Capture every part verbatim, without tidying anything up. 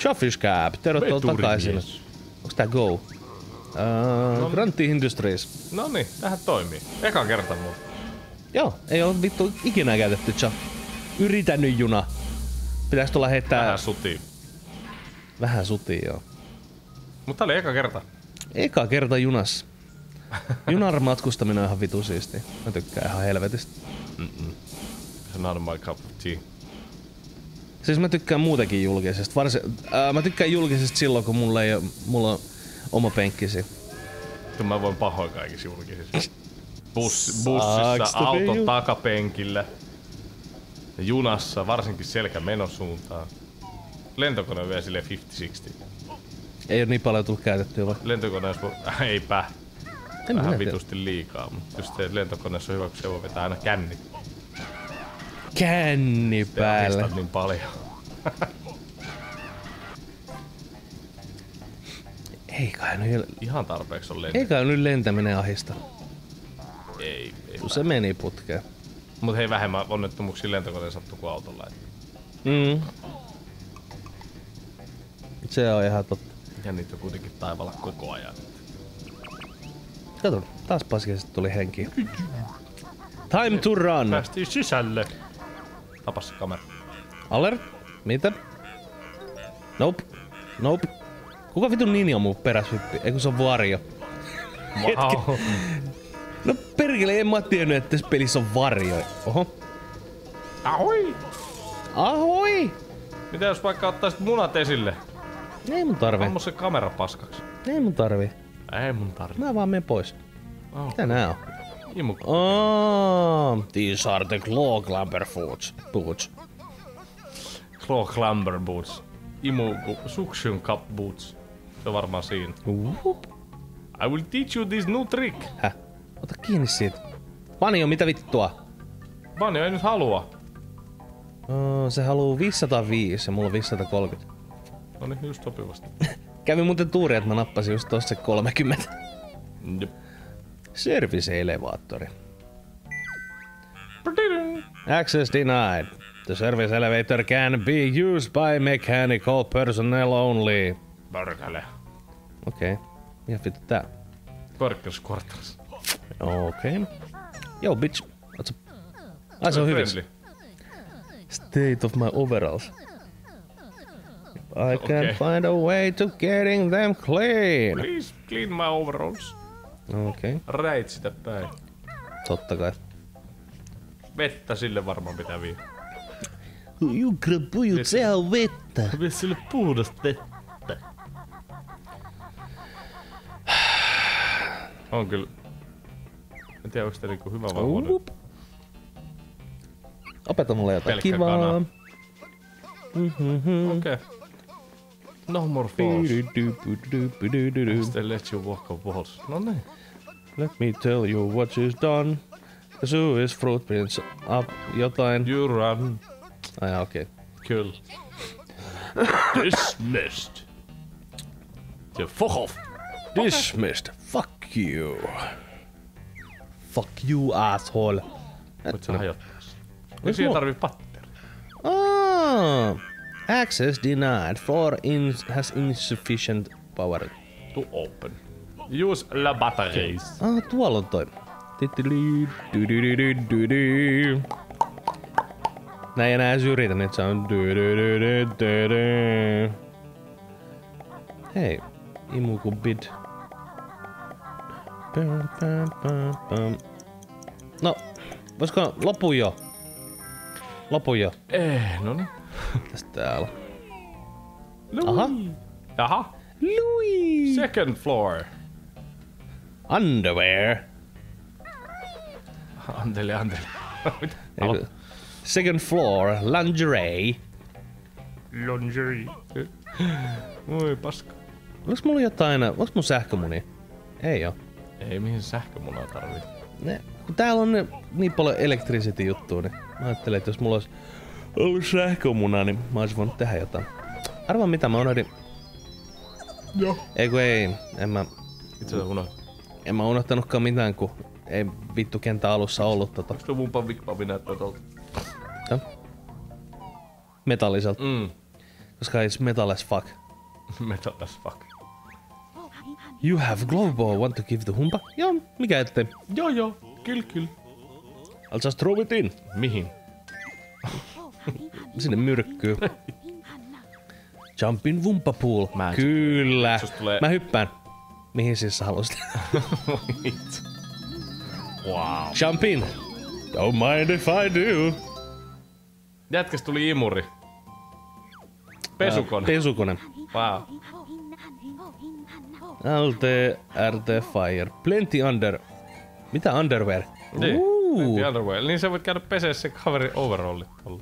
Shawfish Cab, tervetuloa takaisin. Onks tää Go? Uh, no, Grantti Industries. Noniin, tähän toimii. Eka kerta mulla. Joo, ei oo vittu ikinä käytetty cha. Yritänyt juna. Pitäis tulla heittää... Vähän sutii. Vähän sutii, joo. Mutta tää oli eka kerta. Eka kerta junassa. Junar matkustaminen on ihan vitu siistiä. Mä tykkään ihan helvetistä. Mm-mm. Se not my cup of tea. Siis mä tykkään muutenkin julkisesta. Varsin, ää, mä tykkään julkisesta silloin, kun mulla ei oo, mulla on oma penkkisi. Mä voin pahoin kaikissa julkisissa. Bus, bussissa, auton takapenkillä. Ja junassa, varsinkin selkä menosuuntaan. Lentokone vielä silleen viisikymmentä kuusikymmentä. Ei oo niin paljon tullut käytettyä vai? Lentokoneessa voi... Äh, eipä. En Vähän vitusti liikaa, mutta just se lentokoneessa on hyvä, kun se voi vetää aina känni. Känni päälle. Ahistat niin paljon. Ei kai nyt... Ihan tarpeeksi on lentäminen. Ei kai nyt lentäminen ahista. Ei, ei. Se meni putkeen. Mut hei, vähemmän onnettomuuksia lentokoneen sattuu kuin autolla. Mm. Se on ihan totta. Ja niitä on kuitenkin taivaalla koko ajan. Kato, taas paskisesti tuli henki. Time to run! Päästiin sisälle. Tapas se kamera. Alert? Mitä? Nope. Nope. Kuka vitun nini on mun peräshyppi? Eiku se on varjo. Wow. No perkele, en mä tiennyt, että tässä pelissä on varjo. Oho. Ahoi! Ahoi! Mitä jos vaikka ottaisit munat esille? Ei mun tarvi. Ammu se kamera paskaksi. Ei mun tarvi. Ei mun tarvi. Mä vaan menen pois. Oh. Mitä nää on? Imu. Oh, these are the claw clamber boots. Boots. Claw clamber boots. Imu suction cup boots. Se on varmaan siinä. Whoop. I will teach you this new trick. Häh? Ota kiinni siitä. Vanjo, mitä vittua? Vanjo ei nyt halua. Oh, se haluu viisisataaviisi ja mulla on viisisataakolmekymmentä. No niin, just sopivasti. Kävi muuten tuuri, että mä nappasin just tossa kolmekymmentä. Jep. Service-elevaattori. Access denied. The service elevator can be used by mechanical personnel only. Pörkäle. Okei. Okay. Mikä vittu tää? Workers quarters. Okei. Okay. Yo, bitch. What's up? Ai se on hyvissä. State of my overalls. I can Okay. find a way to getting them clean. Please clean my overalls. Okei. Okay. Räit sitä päin. Totta kai. Vettä sille varmaan pitää viedä. Jukra pujut, se on vettä. Vie sille puhdasta vettä. On kyllä. En tiedä onko tää niinku hyvä vai huono. Uup. Opeta mulle jotain Pelkkä kivaa. kana. Mm-hmm. Okei. Okay. No more falls. They let you walk on walls. No niin. Let me tell you what she's done. The zoo is footprints up jotain. You run. Ai okei. Okay. Kyllä. Dismissed. Ja fuck off. Dismissed. Fuck you. Fuck you asshole. Voit sä hajottaa sen. Nyt siihen tarvii patteri. Ah. Access denied. Floor in has insufficient power. To open. Use la batteries. Ah, tuolla on toi. Tittili, du-du-du-du-du-du. Nää ei enää edes yritä, nyt se on du-du-du-du-du-du. Hei, imuku bid. Pam, pam, pam, pam. No, voisiko lopu jo? Lopu jo. Eh, noniin. Tästä täällä. Louis. Aha. Jaha. Louis! Second floor. Underwear. Anteli, anteli. Mitä? Eiku- Second floor, lingerie. Lingerie. Voi paska. Onks mulla jotain, onks mun sähkömuni? Ei oo. Ei mihin sähkömunaa tarvii. Ne, kun täällä on ne, niin paljon electricity juttua, niin mä ajattelin, että jos mulla olisi ollut sähkömuna, niin mä olisin voinut tehdä jotain. Arvaa mitä, mä unohdin. Joo. Ei kun ei, en mä, Itse asiassa unohdin. en mä unohtanutkaan mitään, kun ei vittu kentän alussa ollut tota. Onks tuo mun pavik pavi näyttää tolta? Ja? Metalliselta. Mm. Koska it's metal as fuck. Metal as fuck. You have glow ball, want to give the humpa? Joo, mikä ettei. Joo joo, kyllä kyllä. I'll just throw it in. Mihin? Sinne myrkkyy. Jump in Wumpa Pool. Mä en- Kyllä. tulee- Mä hyppään. Mihin siis sä haluaisit? Wow. Jump in. Don't mind if I do. Jätkäs tuli imuri. Pesukone. Pesukone. Wow. L T, R T, Fire. Plenty under... Mitä underwear? Niin. Uuu. Plenty underwear. Niin sä voit käydä pesee se kaverin overallit tolla.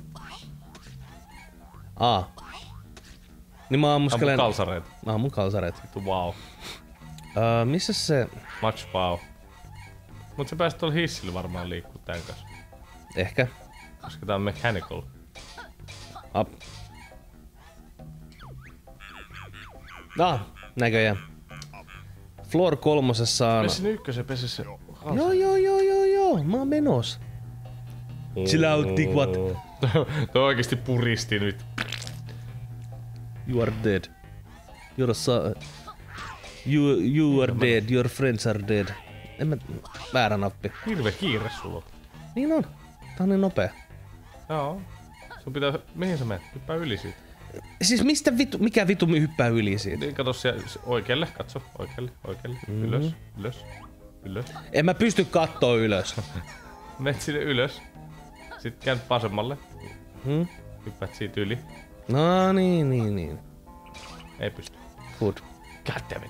Aa. Niin mä ammuskelen... Ammu kalsareita. Mä ammun kalsareet. Vittu wow. Öö, missä se... Much wow. Mut sä pääsit tuolla hissillä varmaan liikkuu tän kanssa. Ehkä. Koska tää on mechanical. Up. Ah, näköjään. Floor kolmosessa on... Pessin ykkösen, pesi se kalsari. Joo, joo, joo, joo, joo. Mä oon menos. Chill out, dickwat. Toi oikeesti puristi nyt. You are dead. You're a sa... You, you are dead, your friends are dead. En mä... Väärä nappi. Hirve kiire sulla on. Niin on. Tää on niin nopea. Joo. Sun pitää... Mihin sä menet? Hyppää yli siitä. Siis mistä vittu... Mikä vittu me hyppää yli siitä? Niin kato siellä oikealle, katso. Oikealle, oikealle. Mm-hmm. Ylös, ylös, ylös. En mä pysty kattoo ylös. Menet sinne ylös. Sitten käännyt vasemmalle. Hmm? Hyppäät siitä yli. No niin, niin, niin. Ei pysty. Good. God damn it.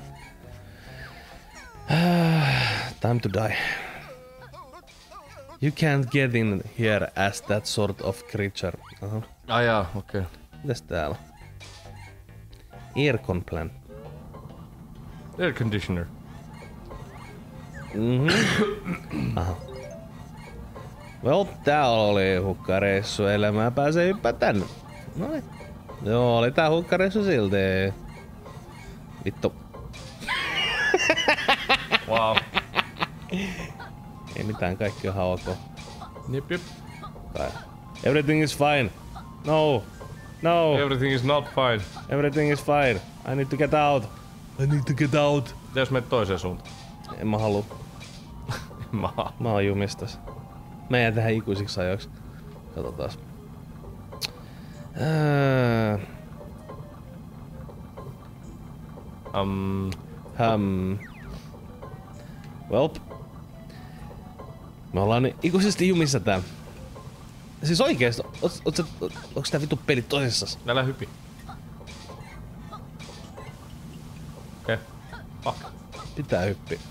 Time to die. You can't get in here as that sort of creature. Aha. Ai jaa, okei. Okay. Mitäs täällä? Aircon plan. Air conditioner. Mhm. Aha. Well, tää oli hukkareissu, ellei mä pääsen hyppää tänne. Noin. Joo, oli tää hukkareissu silti. Vittu. Wow. Ei mitään, kaikki on ihan ok. Jep, jep. Kai. Everything is fine. No. No. Everything is not fine. Everything is fine. I need to get out. I need to get out. Mitä jos menet toiseen suuntaan? En mä halua. Mä Mä oon jumistas. Mä jään tähän ikuisiksi ajoiksi. Katsotaas. Ää, Um, häm. Welp. Me ollaan ikuisesti jumissa tää. Siis oikeesti, oot, oot, oot, onks tää vittu peli tosissas? älä hypi. Okei. Okay. Fuck. Pitää hyppiä.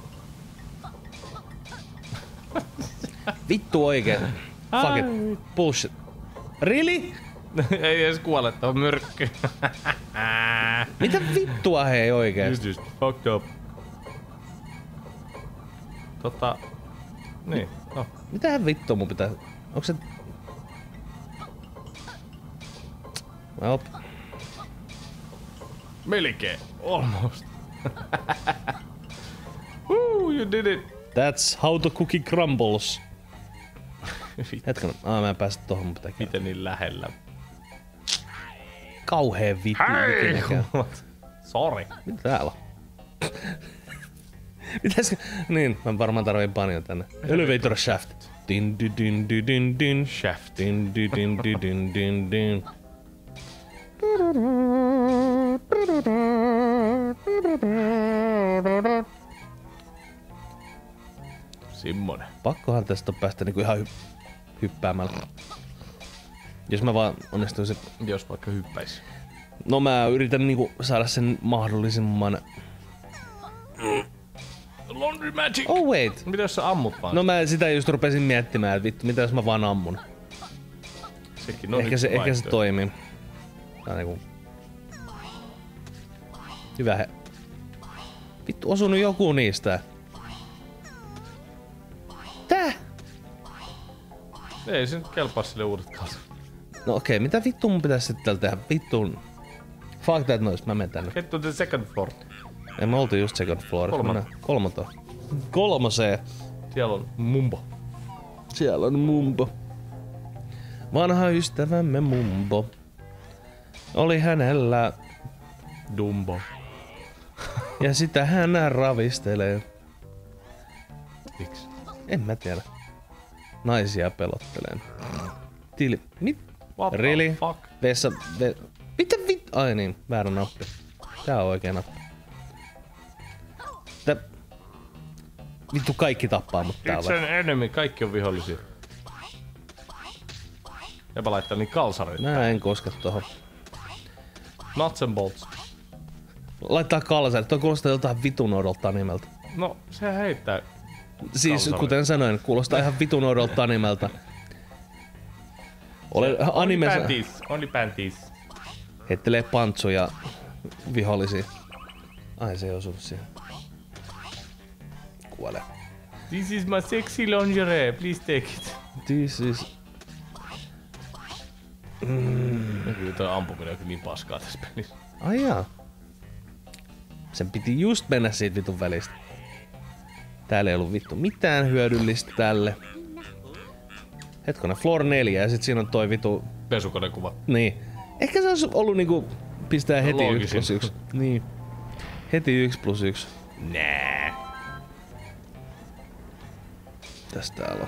Vittu oikein. Fuck it. Bullshit. Really? Ei edes kuole tohon myrkkyyn. Mitä vittua hei oikein? Just just fucked up. Tota... Niin, no. Mitähän vittua mun pitää... Onks se... Welp. Melkein. Almost. Woo, you did it. That's how the cookie crumbles. Hetken, aa mä en päästä tohon, mun pitää käydä. Miten niin lähellä? Kauheen vittu. Hei! Hei! Sorry. Mitä täällä on? Mitäs? Niin, mä varmaan tarviin paljon tänne. Elevator shaft. Din din din din din din. Shaft. Din din din din din din din. Simmonen. Pakkohan tästä päästä niinku ihan hy- hyppäämällä. Jos mä vaan onnistuisin. Jos vaikka hyppäis. No mä yritän niinku saada sen mahdollisimman... Laundry magic! Oh wait! Mitä jos sä ammut vaan? No mä sitä just rupesin miettimään, että vittu, mitä jos mä vaan ammun. Sekin on Ehkä se, ehkä se toimii. Tää on niinku... Hyvä he... Vittu, osunut joku niistä. Tää? Ei se nyt kelpaa sille uudet kalsarit. No okei, okay, mitä vittu mun pitäis sitten täällä tehdä? Vittuun. Fuck that noise, mä menen tänne. Get to the second floor. Ja me oltiin just second floor. Kolmas. Kolmato. Kolmoseen. Siellä on mumbo. Siellä on mumbo. Vanha ystävämme mumbo. oli hänellä. Dumbo. Ja sitä hän ravistelee. Miksi? En mä tiedä. Naisia pelottelee. Tili. Mit? What really? the fuck? Vessa. Ve... Mitä vit? Ai niin, väärä nappi. Tää on oikea nappi. Tä... Vittu kaikki tappaa mut tää on. It's an enemy, kaikki on vihollisia. Jäpä laittaa niin kalsareita. Mä en koska tohon. Nuts and bolts. Laittaa kalsarit, toi kuulostaa joltain vitun odolta nimeltä. No, se heittää. Siis kalsarit. kuten sanoin, kuulostaa ihan vitun odolta nimeltä. Olen animessa... Only panties, only panties. Heittelee pantsuja vihollisia. Ai se ei osunut siihen. Kuole. This is my sexy lingerie, please take it. This is... Mm. Kyllä toi ampuminen on niin paskaa tässä pelissä. Ai jaa. Sen piti just mennä siitä vitun välistä. Täällä ei ollut vittu mitään hyödyllistä tälle. Hetkonen, floor neljä ja sit siinä on toi vitu... Pesukonekuva. Niin. Ehkä se olisi ollut niinku... Pistää heti Loogisin. yksi plus yksi. Niin. Heti yksi plus yksi. Nää. Tästä täällä on.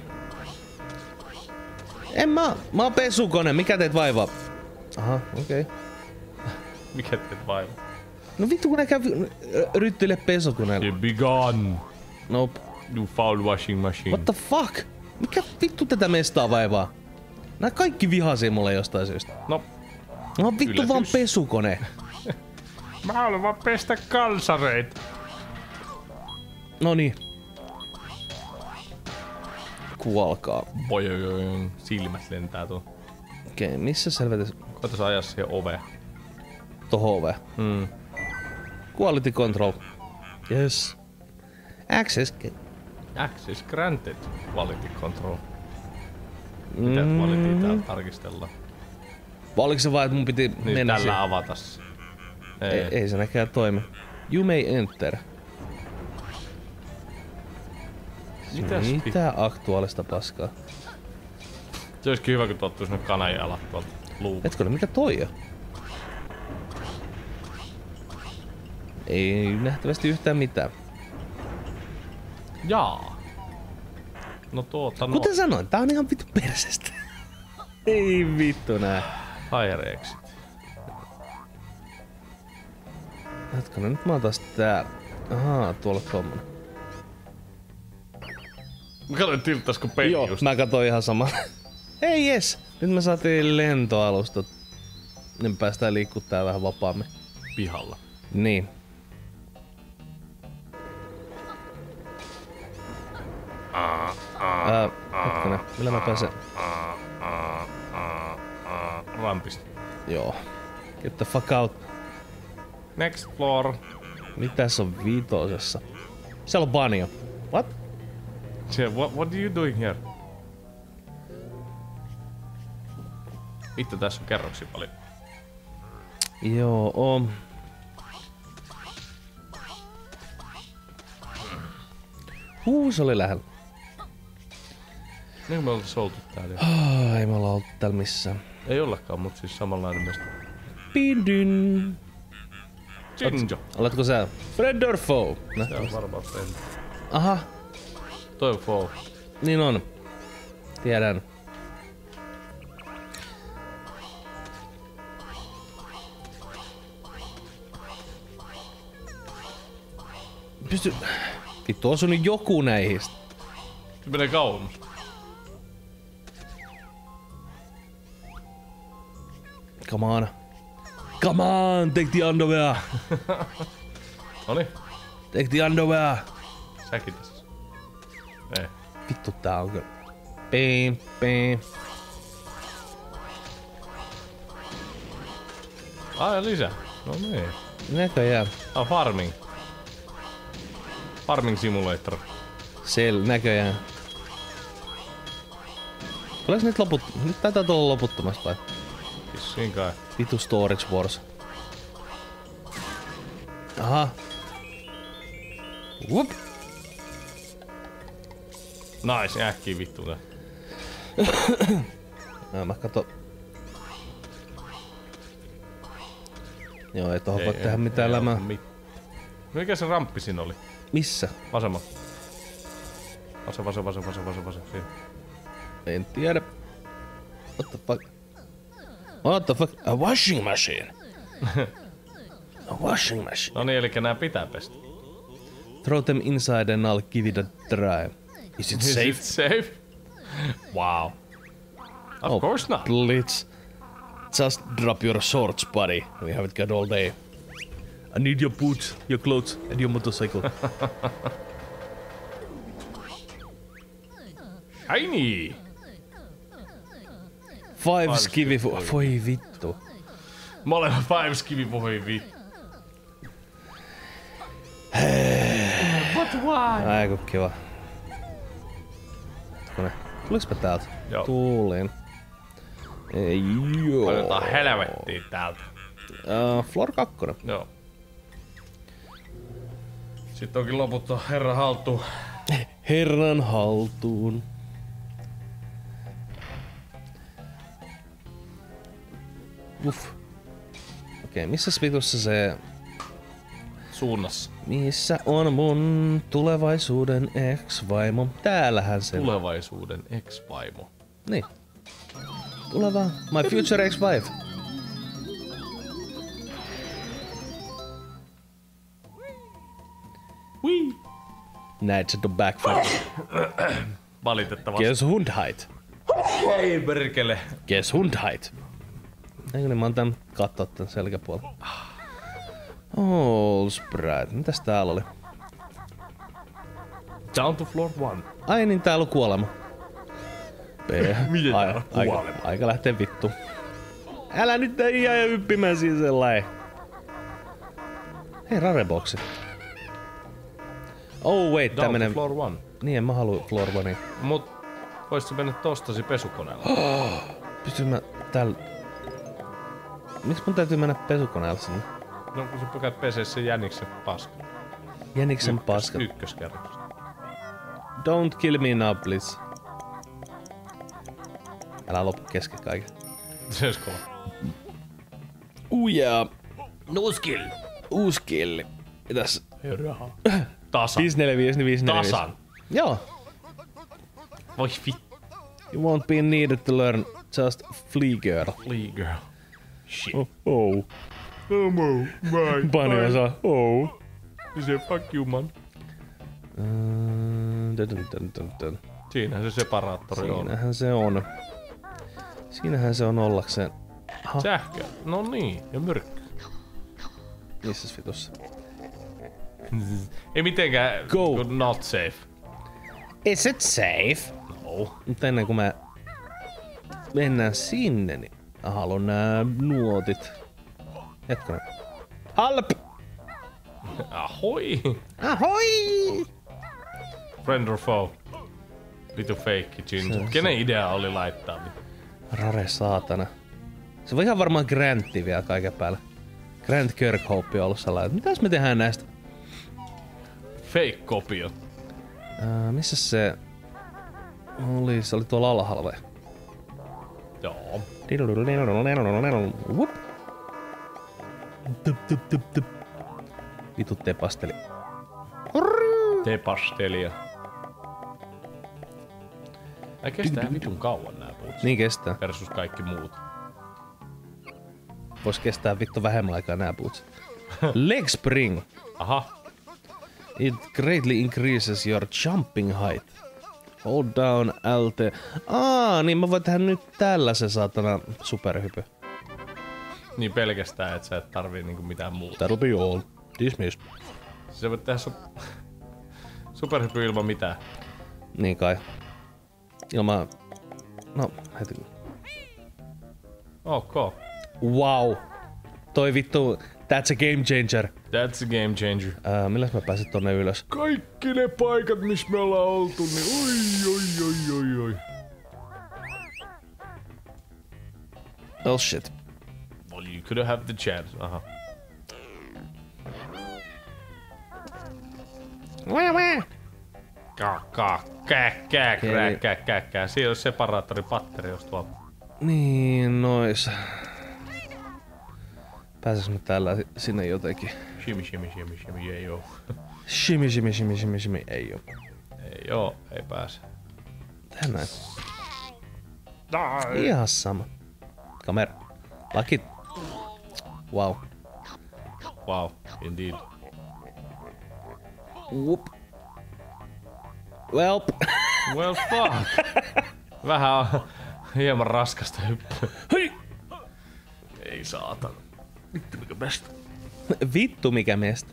En mä... Mä oon pesukone, mikä teet vaivaa? Aha, okei. Okay. Mikä teet vaiva? No vittu kun ne käy ryttyille pesukoneella. You be gone. Nope. You foul washing machine. What the fuck? Mikä vittu tätä mestaa vaivaa? Nää kaikki vihasii mulle jostain syystä. No. No vittu Yllätys. vaan pesukone. Mä haluan vaan pestä kalsareita. Noniin. Kuolkaa. Bojojojon, silmät lentää tuon. Okei, okay, missä selvetes? Koitais ajaa siihen oveen. Tohon oveen. Mm. Quality control. Yes. Access. Access granted. Quality control. Mitä mm. quality täällä tarkistellaan? Vai oliko se vaan, että mun piti Niin mennä tällä siihen? avata se. Ei. Ei, ei se näkään toimi. You may enter. Mitäs Mitä aktuaalista paskaa? Se olisikin hyvä, kun tottuisi ne kanajalat tuolta luusta. Hetkonen, mikä toi on? Ei nähtävästi yhtään mitään. Jaa. No tuota no. Kuten sanoin, tää on ihan vittu persestä. Ei vittu nää. Fire exit. Hetkonen, nyt mä oon taas täällä. Ahaa, tuolla tommonen. Mä katsoin tilttaisiko peli Joo, just. mä katsoin ihan sama. Hei jes! Nyt me saatiin lentoalustat. Niin päästään liikkuu tää vähän vapaammin. Pihalla. Niin. Ää, hetkonen, millä mä pääsen? Rampista. Joo. Get the fuck out. Next floor. Mitäs on viitosessa? Siellä on banjo. What? Yeah, what, what are you doing here? Vittu, tässä on kerroksia paljon. Joo, on. Huu, se oli lähellä. Niin me oltais oltu täällä. Oh, ei me olla oltu täällä missään. Ei ollakaan, mut siis samanlainen meistä. Pindyn. Jinjo. Oletko sä? Friend or foe? No. Se on varmaan friend. Aha, Toi on foe. niin on. Tiedän. Pysty... Vittu, osunut joku näihistä. Se menee kauemmas. Come on. Come on, take the underwear. Noniin. Take the underwear. Säkin tässä. Ei. Vittu, tää on kyllä. Pim, pim. Ah, ja lisää. No niin. Näköjään. Tää on farming. Farming simulator. Sel, näköjään. Tuleeko nyt loput... Nyt taitaa tulla loputtomasti vai? Vissiin kai. Vitu Storage Wars. Aha. Whoop. Nice, äkkiä vittu tää. No, mä katso. Joo, ei tohon voi tehdä mitään lämää. Mit... Mikä se ramppi siinä oli? Missä? Vasema. Vase, vase, vase, vase, vase, vase. Siinä. En tiedä. What the fuck? What the fuck? A washing machine. A washing machine. No niin, elikkä nää pitää pestä. Throw them inside and I'll give it a try. Is it Is safe? It safe? Wow. Of oh, course not. Blitz. Just drop your shorts, buddy. We haven't got all day. I need your boots, your clothes, and your motorcycle. Shiny! Five skivi fu... Voi vittu. Molemmat five skivi, voi vittu. But why? Aiku kiva. Tuliks mä täältä? Joo. Tulin. Ei, joo. Otetaan helvettiin täältä. Uh, floor kakkonen. Joo. Sitten onkin loputtu herran haltuun. Herran haltuun. Uff. Okei, okay, missä vitussa se... Suunnassa. Missä on mun tulevaisuuden ex-vaimo? Täällähän se... Tulevaisuuden ex-vaimo. Niin. Tule vaan. My future ex-wife. Wii. Näit sä ton backfire. Valitettavasti. Guess Hundheit. Ei perkele. Guess Hundheit. Eikö niin mä oon tän kattoo tän selkäpuolella. Oh, Sprite. Mitäs täällä oli? Down to floor one. Ai niin, täällä on kuolema. Miten täällä on aika, aika lähtee vittu. Älä nyt jää yppimään siinä sellainen. Hei, rareboksi. Oh wait, Down tämmönen... to floor one. Niin, en mä halua floor one. Mut voisit sä mennä tostasi pesukoneella? Pystyn mä täällä... Miks mun täytyy mennä pesukoneella sinne? No kun sä pykät pesee sen jäniksen paskan. Jäniksen Ykkös, paskat. Ykköskerroksesta. Don't kill me now, please. Älä loppu kesken kaiken. Seskola. Ujaa. Uusi kill. Uusi killi. Mitäs? Raha. Tasan. viisi neljä viisi viisi neljä viisi. Tasan. Joo. Voi fit. You won't be needed to learn just Flea Girl. Flea girl. Shit. Oh. oh. No more. Bye. Bunny osa. Oh. He said fuck you man. Uh, dun, dun, dun, dun. Siinähän se separaattori on. Siinähän se on. Siinähän se on ollakseen. Aha. Sähkö. No niin. Ja myrkky. Missäs vitussa? Ei mitenkään Go. Not safe. Is it safe? No. Mutta ennen kuin me mennään sinne, niin mä haluan nää nuotit. Hetkonen. Halp! Ahoi! Ahoi! Friend or foe? Vitu feikki Ginger. Kenen idea oli laittaa? Rare saatana. Se voi ihan varmaan Grantti vielä kaiken päälle. Grant Kirkhope on ollut sellainen, että mitäs me tehdään näistä? Fake kopio. Uh, missä se oli? Se oli tuolla alhaalla. Joo. Whoop. Tup, tup, tup, tup. Vitu tepasteli. Tepastelia. Nää kestää vitun kauan nää puut. Niin kestää. Versus kaikki muut. Vois kestää vittu vähemmän aikaa nää boots. Leg spring. Aha. It greatly increases your jumping height. Hold down L T. Aa, niin mä voin tehdä nyt tällaisen saatana superhypy. Niin pelkästään, että sä et tarvii niinku mitään muuta. That'll be all. Dismiss. Sä voit tehdä su- superhypy ilman mitään. Niin kai. Ilman... No, heti. Ok. Wow. Toi vittu... That's a game changer. That's a game changer. Uh, milläs mä pääsin tonne ylös? Kaikki ne paikat, missä me ollaan oltu, niin oi, oi, oi, oi, oi. Oh shit. Well, you could have the chance. Aha. Wah, wah. Kaa, kaa, kää, kää, krää, kää, kää, kää. Siinä on separaattori patteri, jos tuolla. Niin, nois. Pääsis mä täällä sinne jotenkin? Shimmy, shimmy, shimmy, shimmy, ei oo. Shimmy, shimmy, shimmy, shimmy, shimmy, ei oo. Ei oo, ei pääse. Tehdään näin. Ihan sama. Kamera. Lakit. Wow. Wow, indeed. Whoop. Welp. Well fuck. Vähän on hieman raskasta hyppyä. Hei! Ei saatana. Vittu mikä best. Vittu mikä mestä.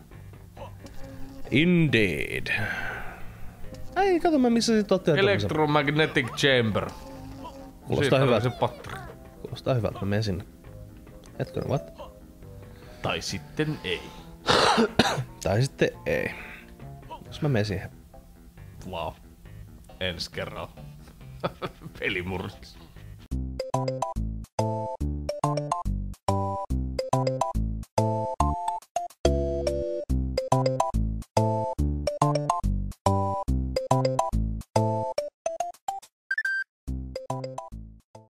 Indeed. Ai, kato mä missä sit oot työtä. Electromagnetic chamber. Kuulostaa hyvältä. Se patteri. Kuulostaa hyvältä, mä menen sinne. Hetkonen, what? Tai sitten ei. Tai sitten ei. Jos mä menen siihen. Wow. Ensi kerralla. Pelimurkis.